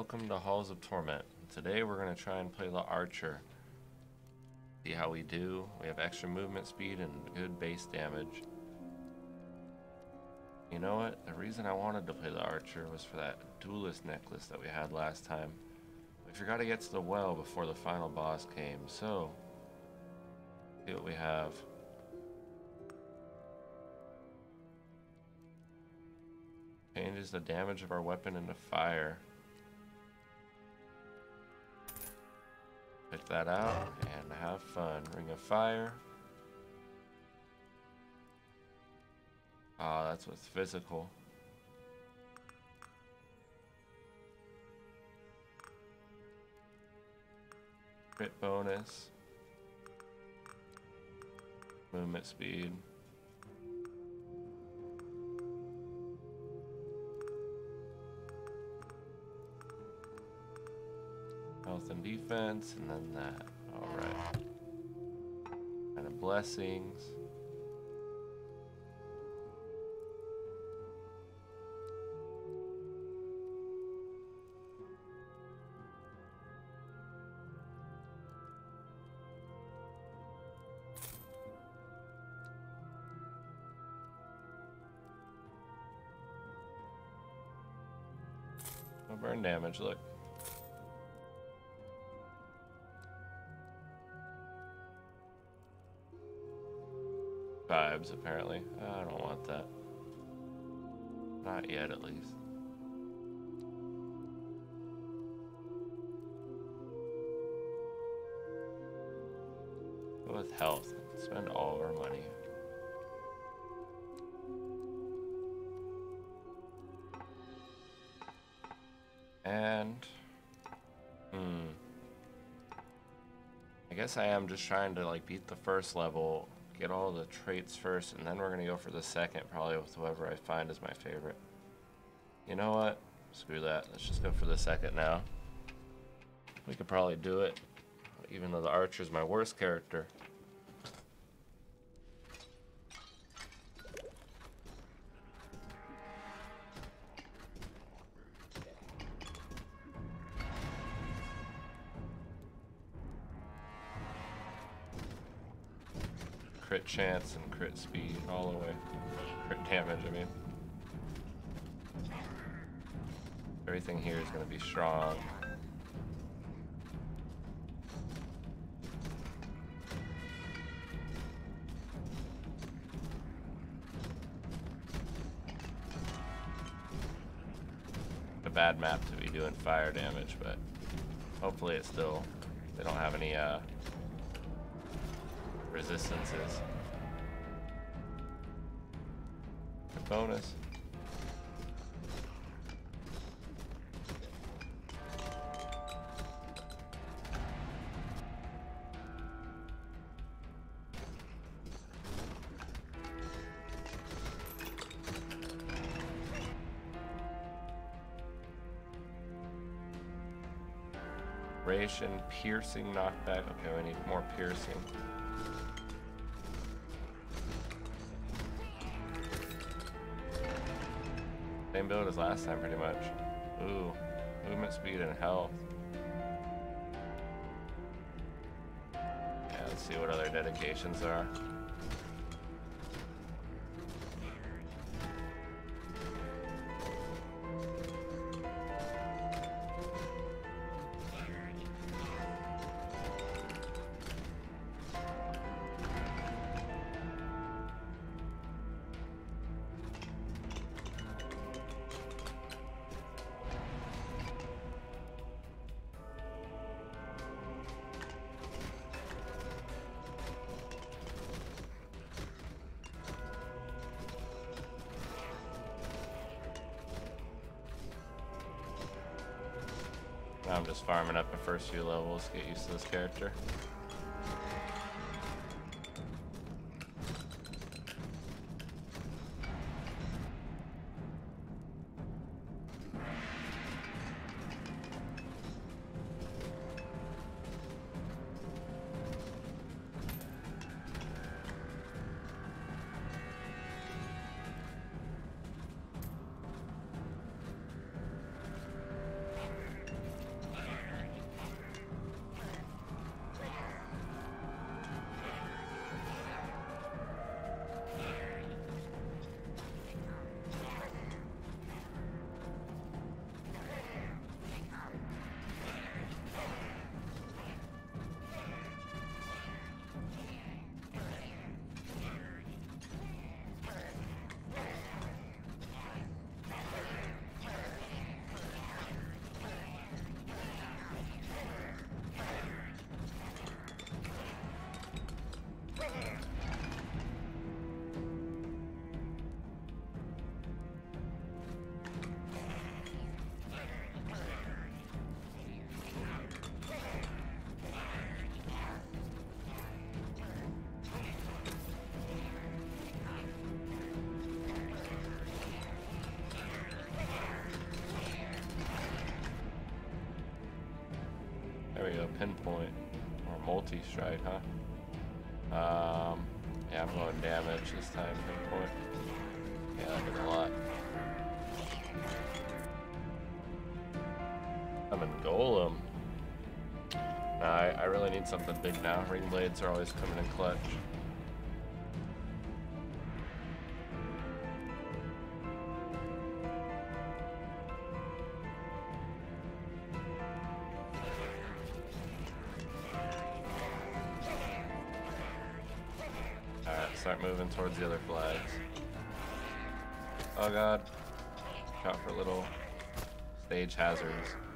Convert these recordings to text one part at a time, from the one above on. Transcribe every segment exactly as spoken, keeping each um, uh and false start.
Welcome to Halls of Torment. Today we're going to try and play the archer. See how we do. We have extra movement speed and good base damage. You know what? The reason I wanted to play the archer was for that duelist necklace that we had last time. We forgot to get to the well before the final boss came, so see what we have. Changes the damage of our weapon into fire. Pick that out and have fun. Ring of Fire. Ah, that's what's physical. Crit bonus. Movement speed. Health and defense, and then that. Alright. Kind of blessings. No burn damage, look. Vibes, apparently. I don't want that. Not yet, at least. Go with health. Spend all of our money. And... Hmm... I guess I am just trying to, like, beat the first level, get all the traits first, and then we're gonna go for the second, probably with whoever I find is my favorite. You know what? Screw that. Let's just go for the second now. We could probably do it, even though the archer's my worst character. Crit chance and crit speed all the way. Crit damage, I mean. Everything here is going to be strong. A bad map to be doing fire damage, but hopefully it's still, they don't have any uh, resistances. A bonus. Ration, piercing, knockback. Okay, we need more piercing. Same build as last time, pretty much. Ooh, movement speed and health. Yeah, let's see what other dedications there are. I'm just farming up the first few levels, get used to this character. pinpoint or multi-strike, huh? Um, yeah, I'm going damage this time, pinpoint. Yeah, that did a lot. I'm in golem. Nah, I, I really need something big now. Ring blades are always coming in clutch. Alright, start moving towards the other flags. Oh god. Watch out for little stage hazards.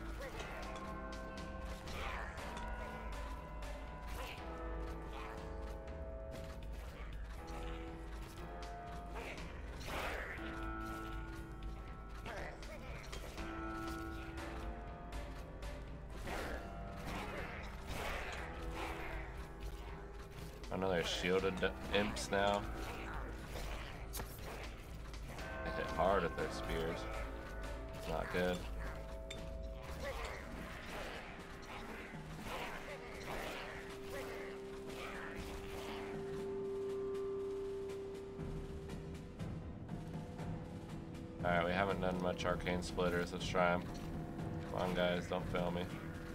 I know there's shielded imps now. They hit hard at their spears. Not good. Alright, we haven't done much arcane splitters. Let's try them. Come on, guys, don't fail me.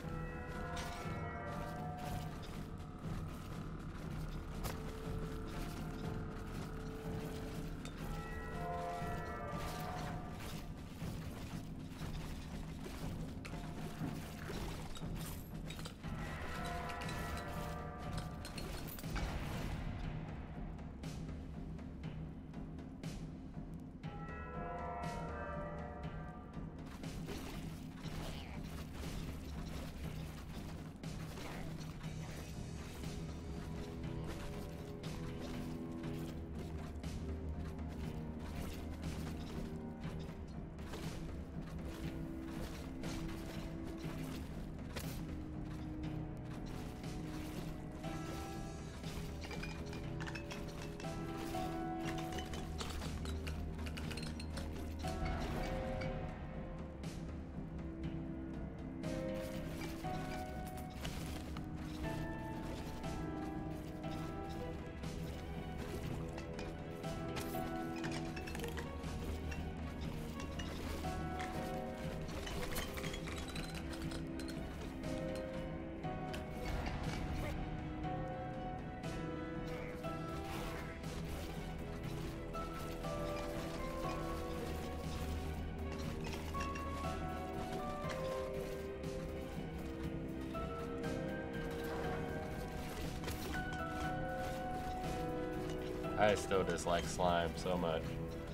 I still dislike slime so much.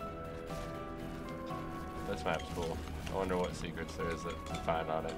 This map's cool. I wonder what secrets there is that to find on it.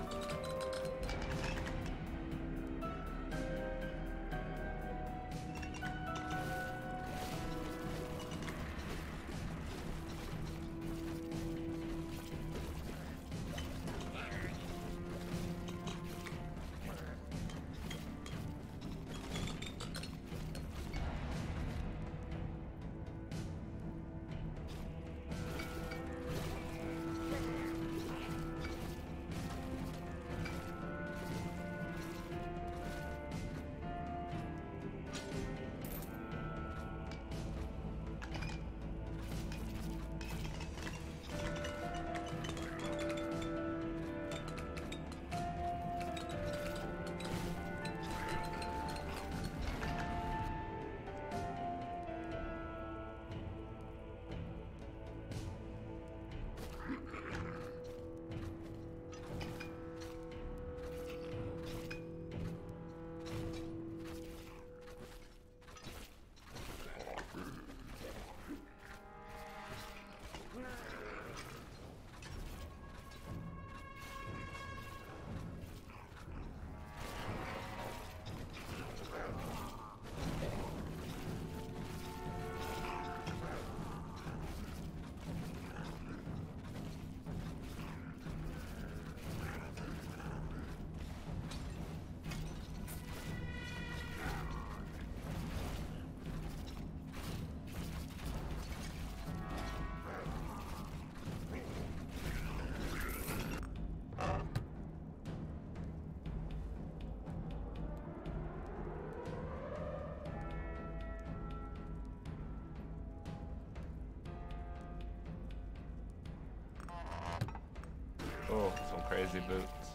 Oh, some crazy boots.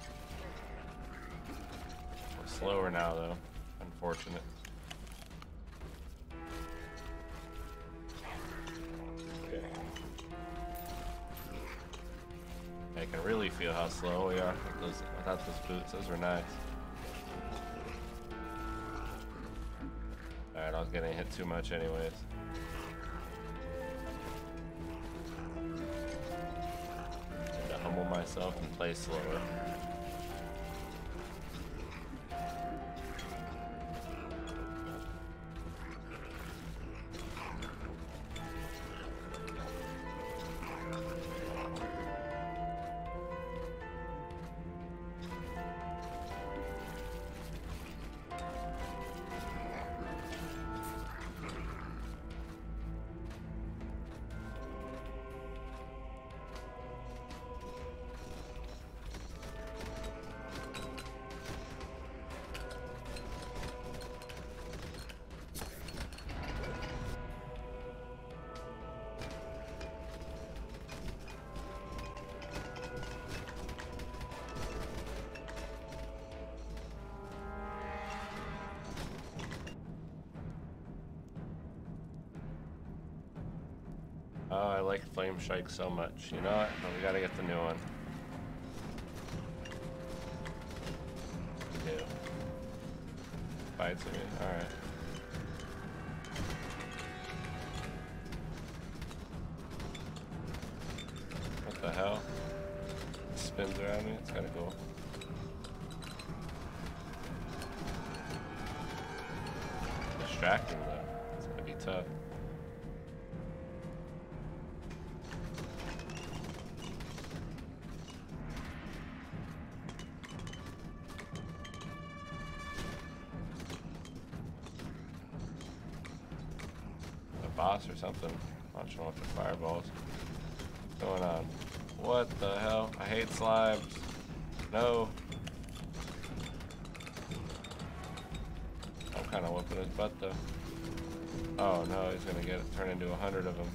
We're slower now, though. Unfortunate. I can really feel how slow we are with those, without those boots. Those were nice. Alright, I was getting hit too much anyways. Need to humble myself and play slower. Oh, I like Flame Strike so much. You know what? But we gotta get the new one. We do. Bites me. Alright. What the hell? It spins around me. It's kinda cool. Distracting though. It's gonna be tough. Boss or something. I'm not sure what the fireballs. What's going on? What the hell? I hate slimes. No. I'm kind of whooping his butt though. Oh no, he's gonna get it, turn into a hundred of them.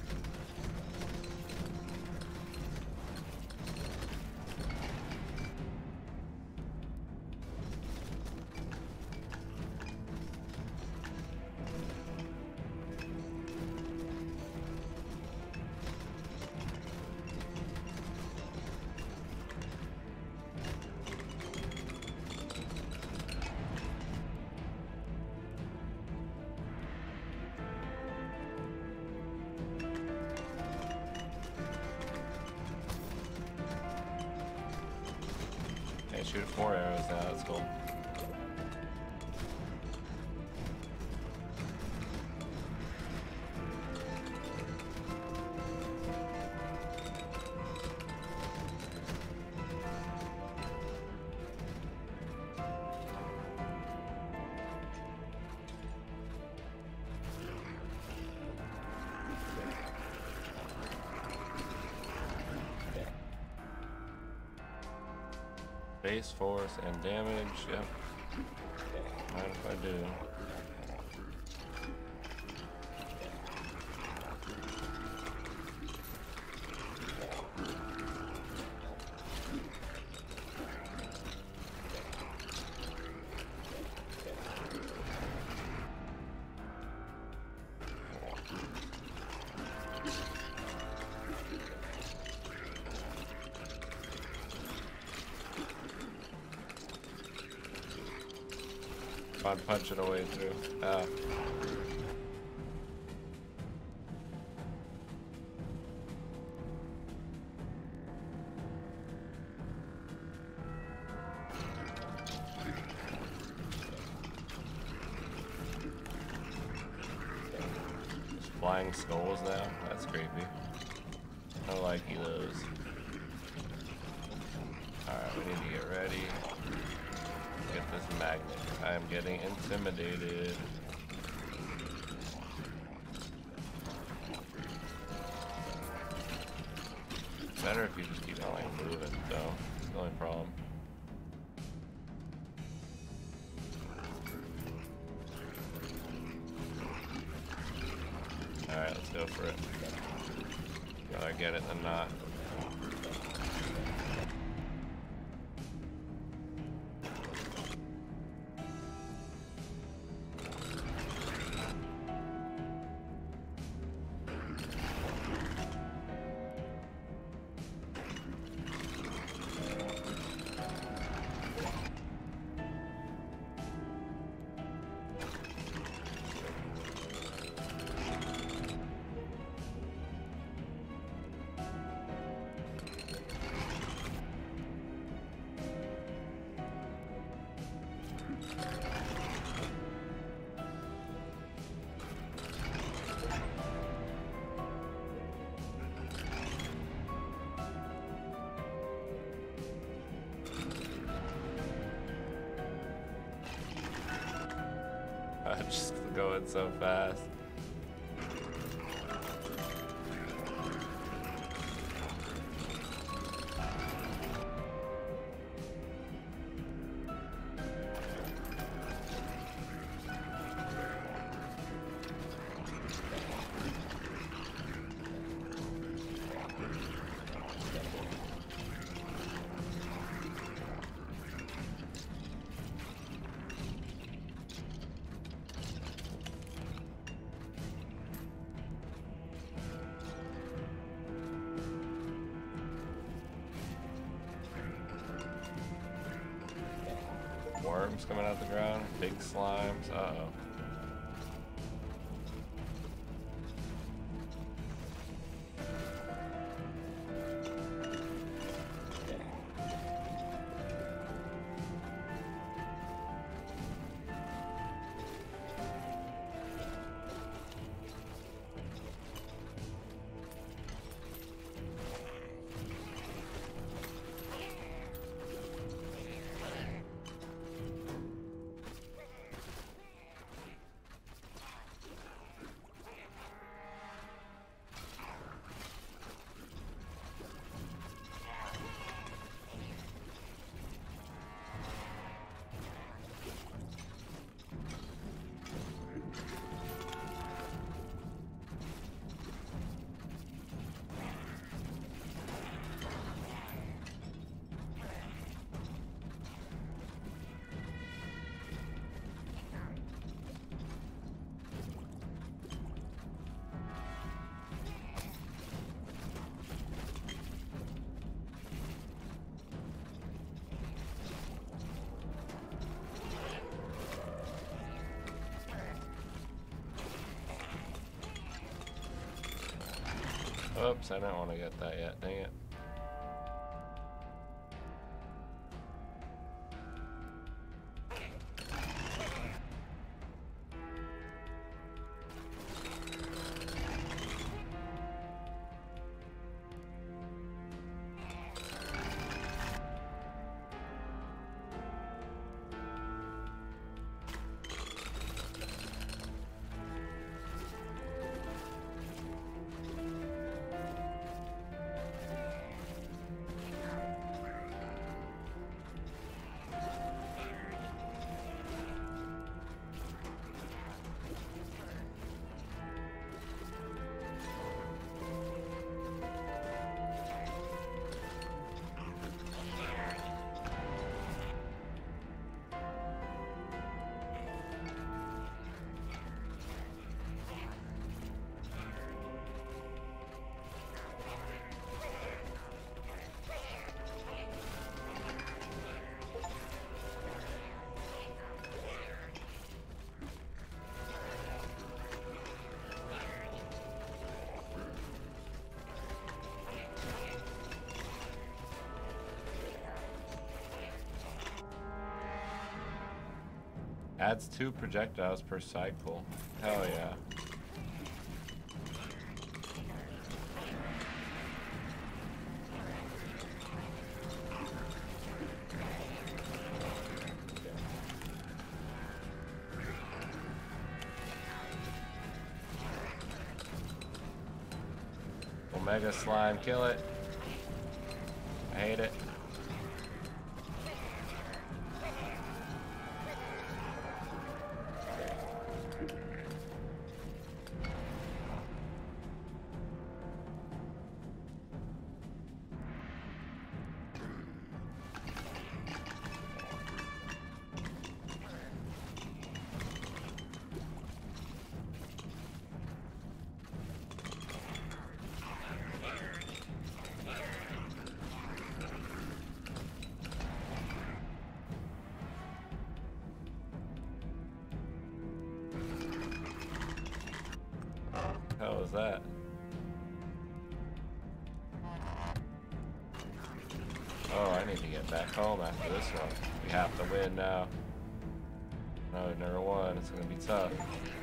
Shoot four arrows now, that's cool. Base force and damage, yep. Mind if I do? I'd punch it away through. Ah. Just flying skulls now? That's creepy. I don't like those. Alright, we need to get ready. Get this magnet. I am getting intimidated. Better if you just keep on like moving though. That's the only problem. Alright, let's go for it. Rather get it than not. I'm just going so fast. Worms coming out the ground, big slimes, uh-oh. Oops, I didn't want to get that yet, dang it. Adds two projectiles per cycle. Hell yeah. Omega slime, kill it. I hate it. How was that? Oh, I need to get back home after this one. We have to win now. No, I've never won. It's gonna be tough.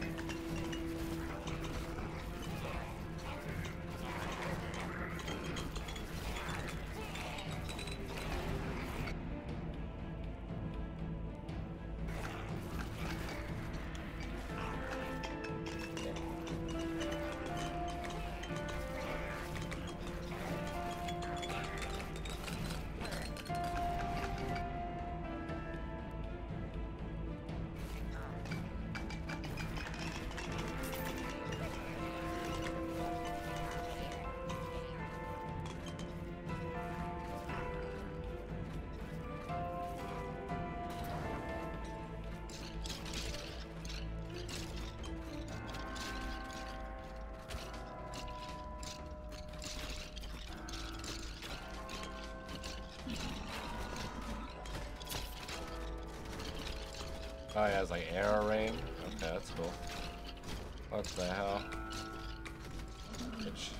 Oh, he has like arrow rain. Okay, that's cool. What the hell? Bitch.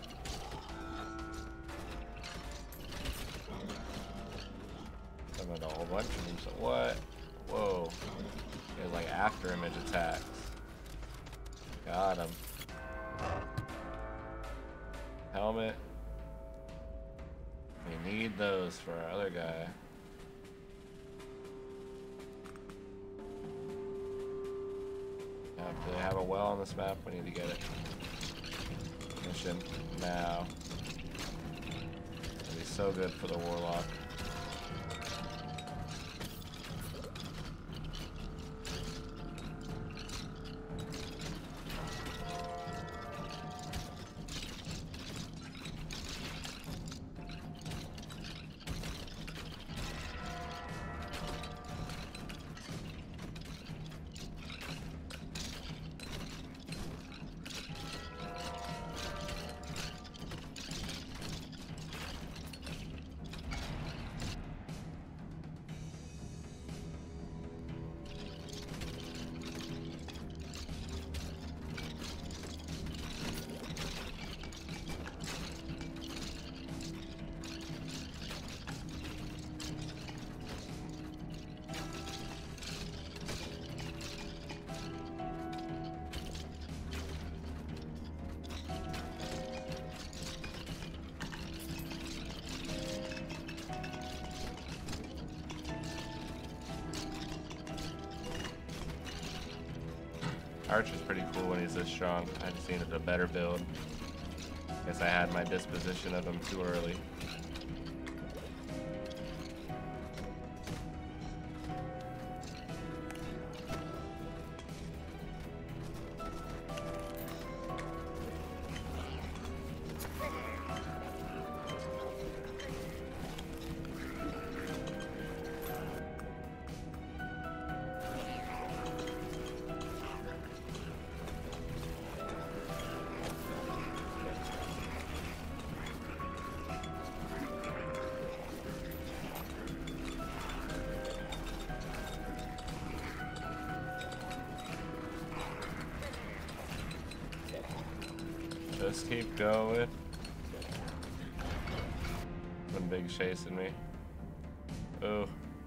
Summoned a whole bunch of them. So what? Whoa. He has like after image attacks. Got him. Helmet. We need those for our other guy. Do they have a well on this map? We need to get it. Mission now. It'll be so good for the warlock. Archer's pretty cool when he's this strong. I just needed a better build. Guess I had my disposition of him too early. Just keep going. One big chasing me. Oh.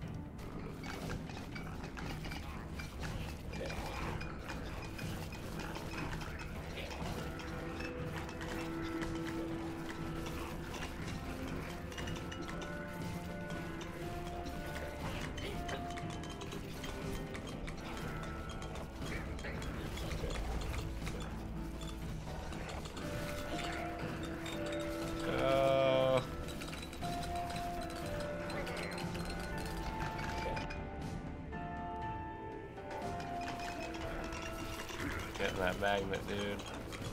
Getting that magnet, dude.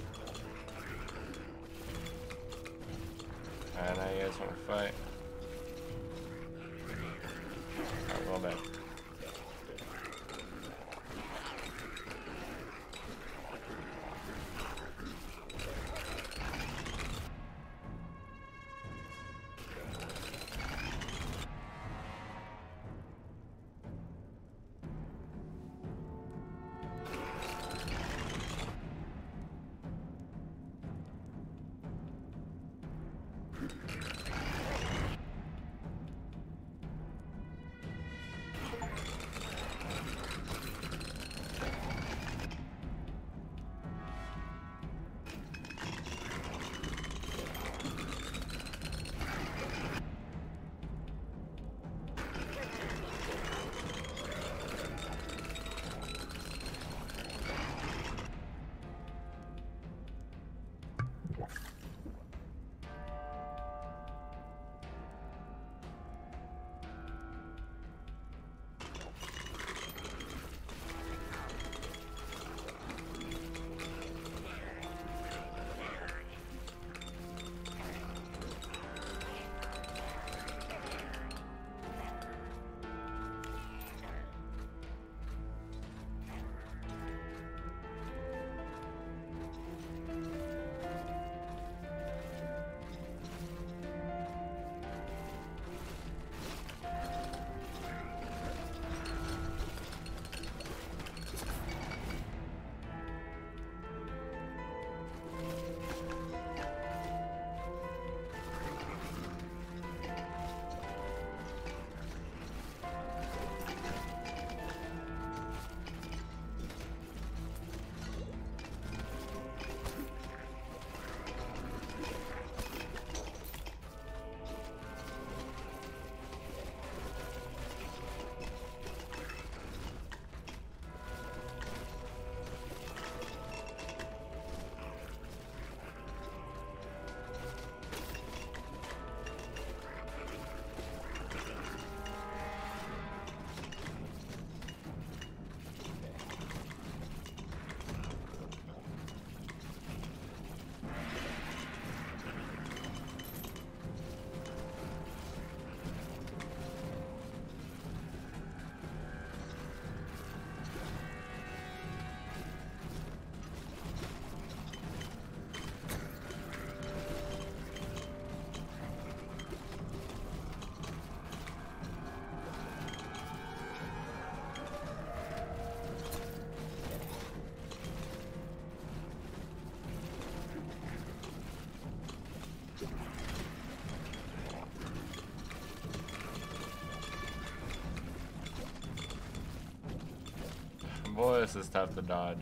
Alright, now you guys want to fight. I'm going back. Boy, this is tough to dodge.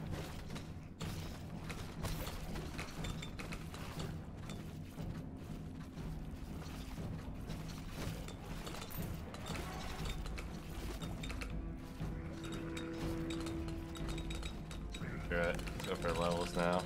Alright, let's go for levels now.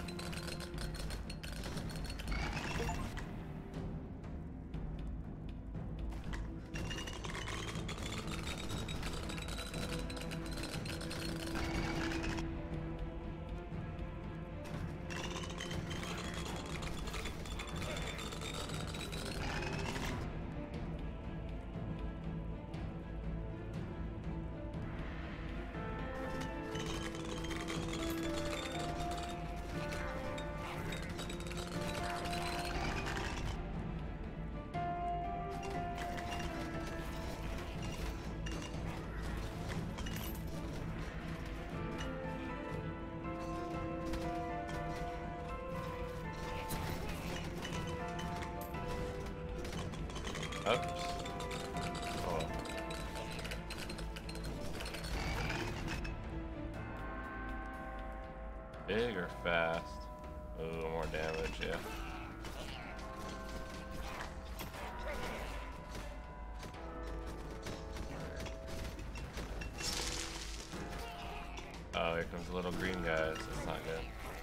Oops. Oh. Big or fast? Oh, more damage, yeah. Oh, here comes the little green guys. That's not good.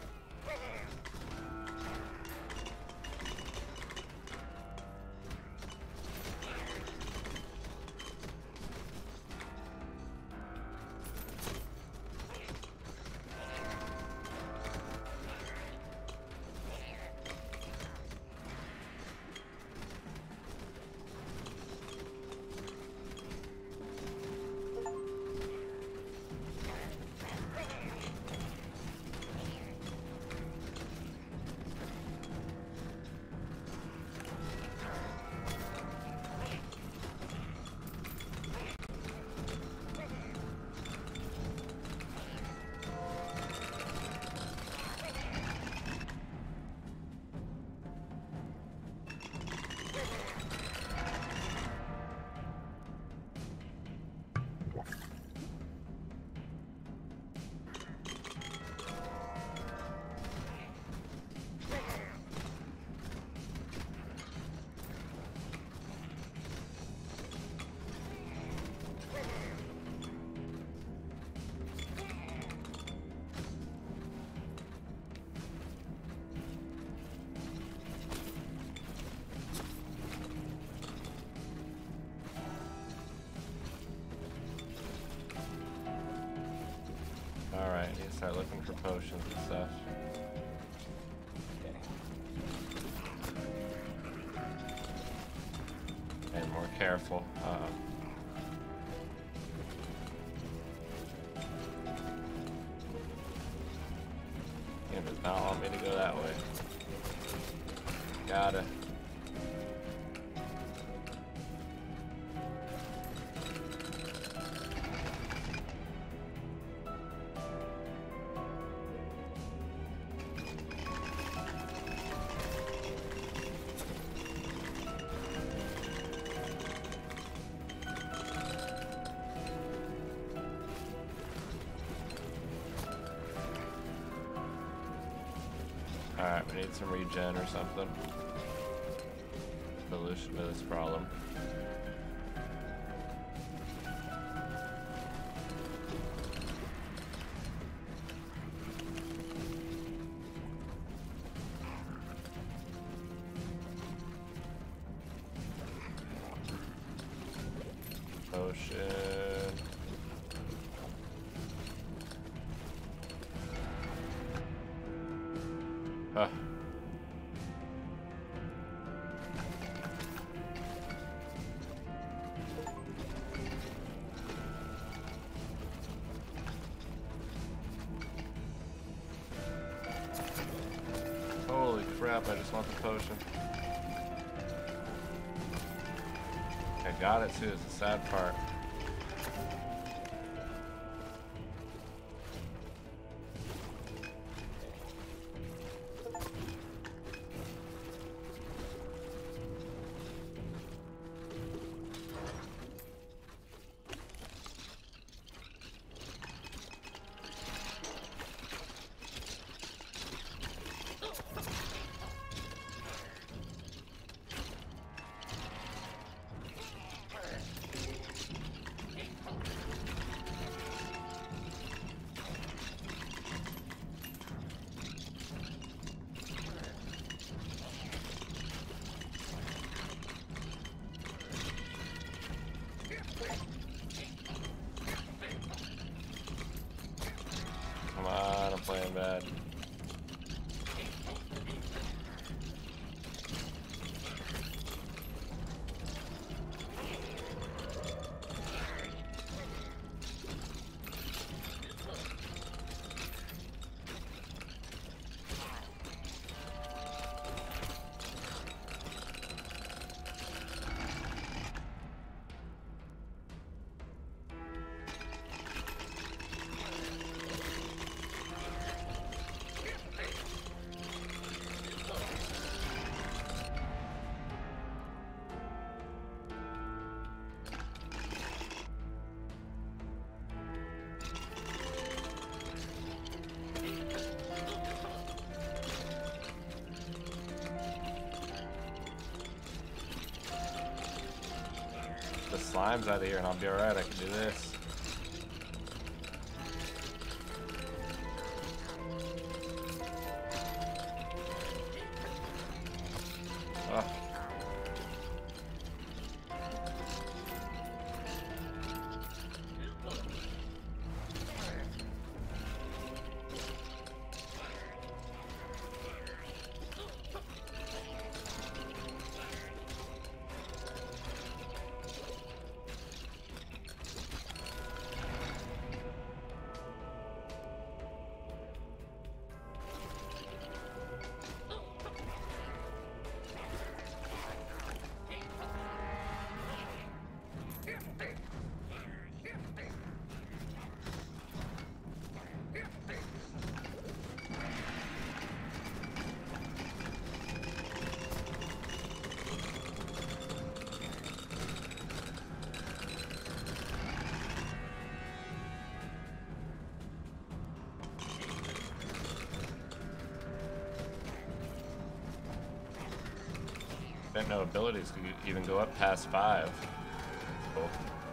Alright, need to start looking for potions and stuff. And more careful. Uh-oh. Game does not want me to go that way. Gotta. Alright, we need some regen or something. Solution to this problem. Potion. Huh. Holy crap, I just want the potion. I got it too, it's the sad part. the slimes out of here and I'll be alright. I can do this. Oh. I didn't know abilities could even go up past five. Cool.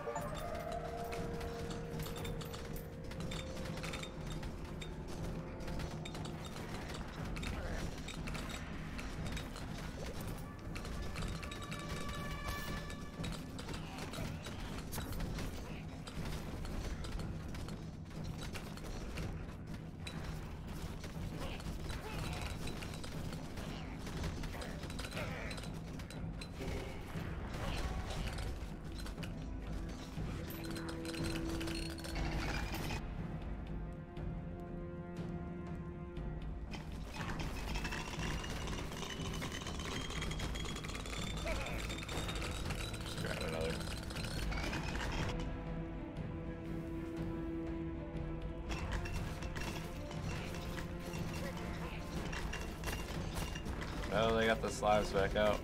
Oh, they got the slimes back out.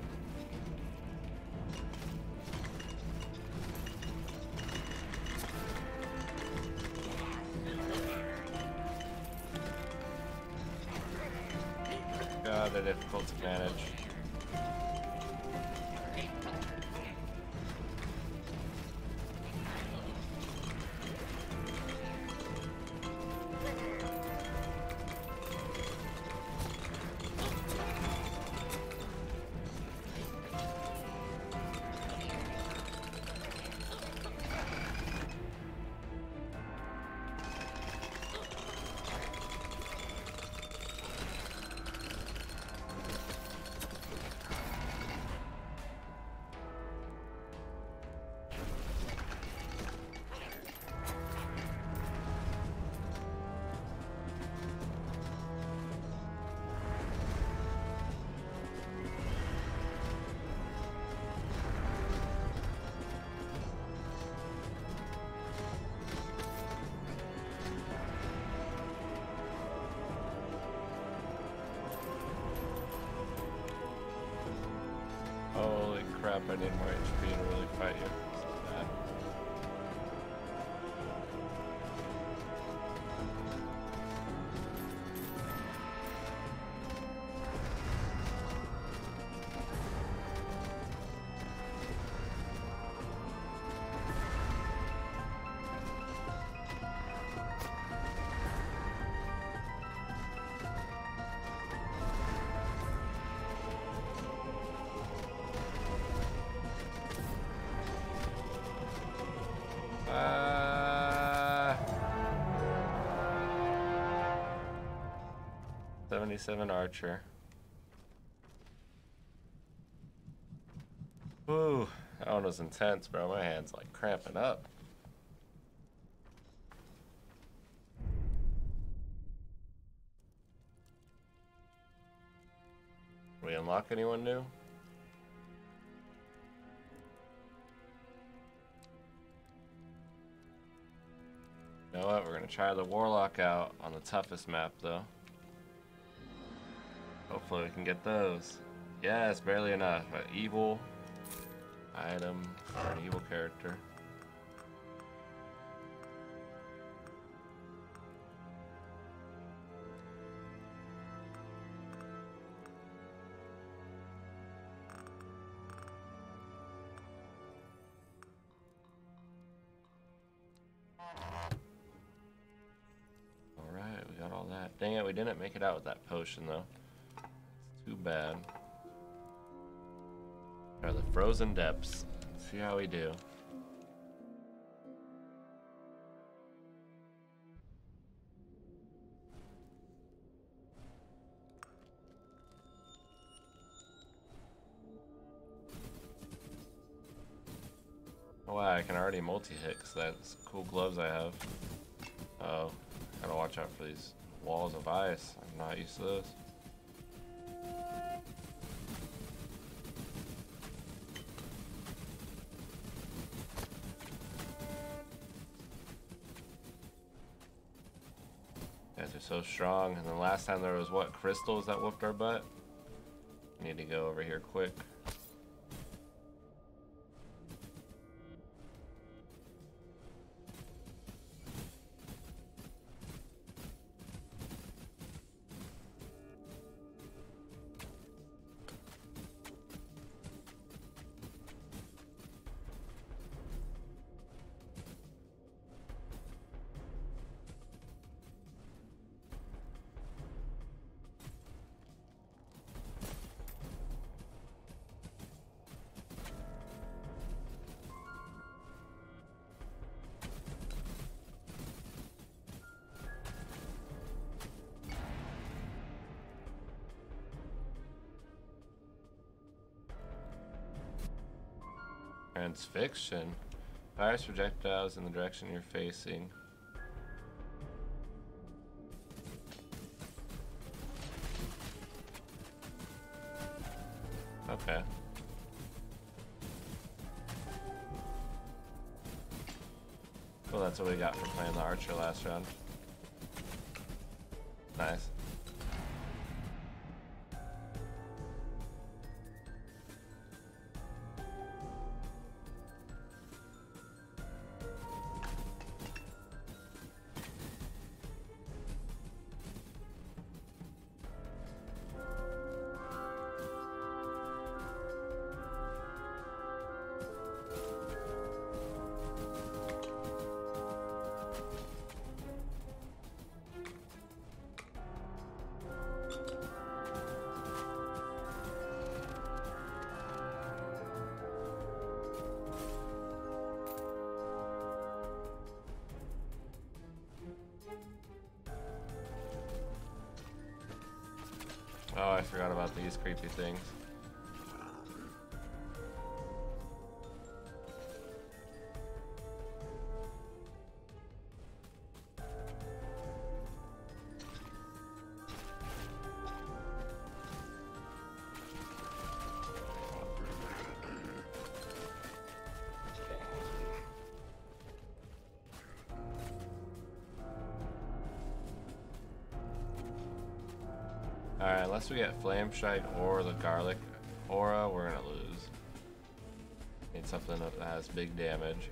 God, they're difficult to manage. Holy crap, I need more H P to really fight you. This is bad. seventy-seven Archer. Woo, that one was intense, bro. My hand's like cramping up. We unlock anyone new? You know what? We're gonna try the Warlock out on the toughest map, though. Hopefully we can get those. Yes, barely enough. An evil item for an evil character. Dang it, we didn't make it out with that potion though. It's too bad. Are the frozen depths. Let's see how we do. Oh wow, I can already multi-hit because that's cool gloves I have. Uh oh, gotta watch out for these walls of ice. I'm not used to this. Guys are so strong. And then last time there was what, crystals that whooped our butt? We need to go over here quick. Transfixion. Fires projectiles in the direction you're facing. Okay. Well, that's what we got for playing the archer last round. Nice. Oh, I forgot about these creepy things. Alright, unless we get Flame Strike or the Garlic Aura, we're gonna lose. Need something that has big damage.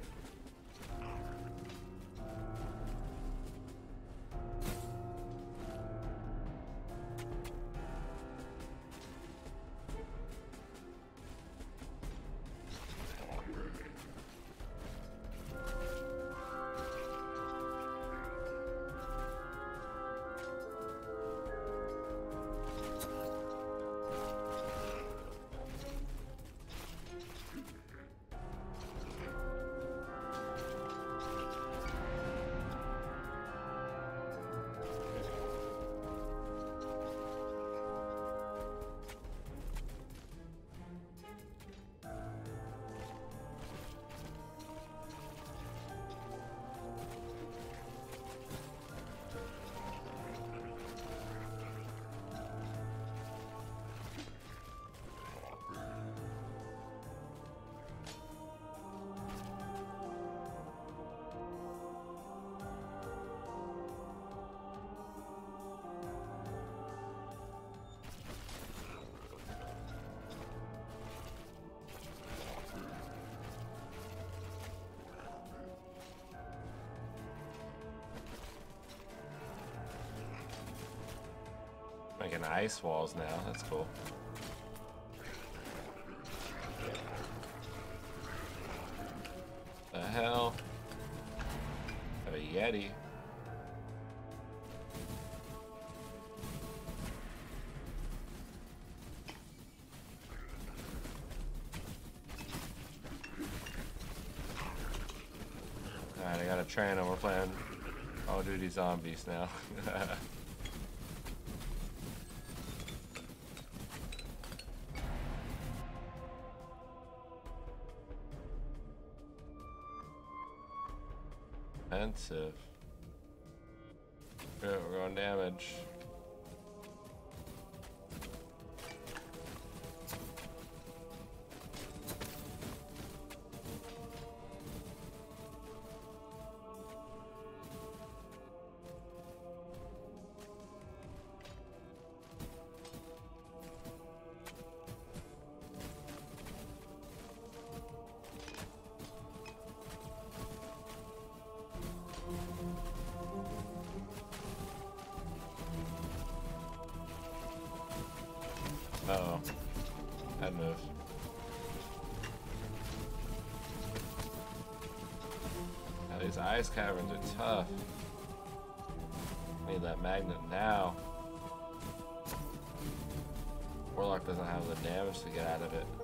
Making ice walls now, that's cool. The hell? Have a Yeti. Alright, I gotta train him. We're playing Call of Duty Zombies now. Expensive. Good, we're going damage. Uh-oh. That move. Now these ice caverns are tough. Need that magnet now. Warlock doesn't have the damage to get out of it.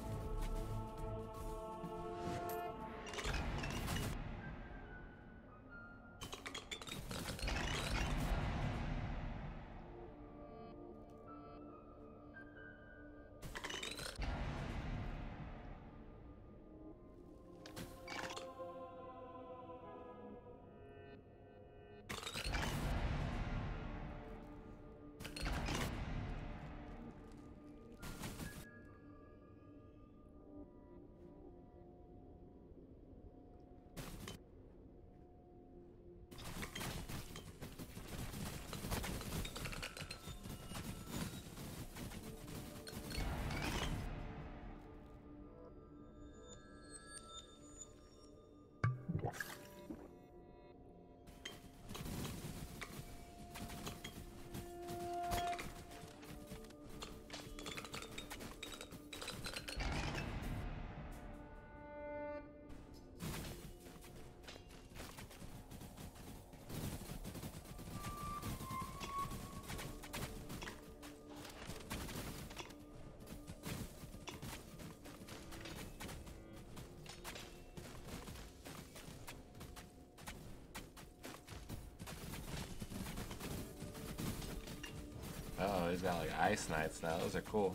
Oh, he's got like ice knights now. Those are cool.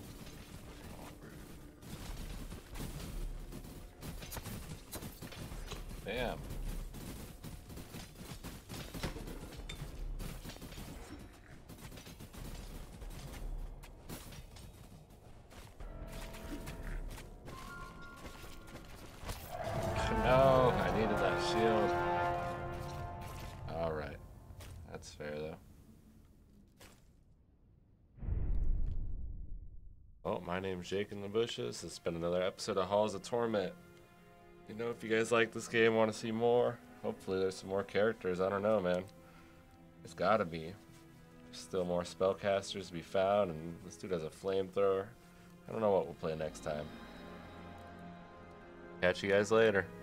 Damn. No, I needed that shield. Alright. That's fair though. Well, my name's JakeInTheBushes. It's been another episode of Halls of Torment. You know, if you guys like this game, want to see more, hopefully there's some more characters. I don't know, man. There's gotta be. There's still more spellcasters to be found, and this dude has a flamethrower. I don't know what we'll play next time. Catch you guys later.